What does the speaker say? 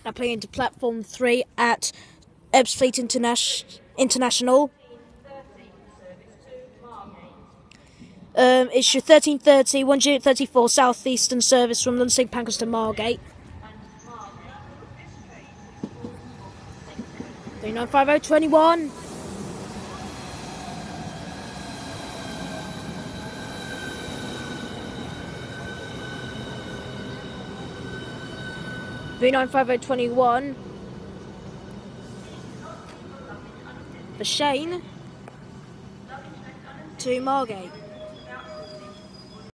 now playing into platform 3 at Ebbsfleet International. It's your 1330, 1G34 southeastern service from London St Pancras to Margate. 395021. V95021 for Shane to Margate.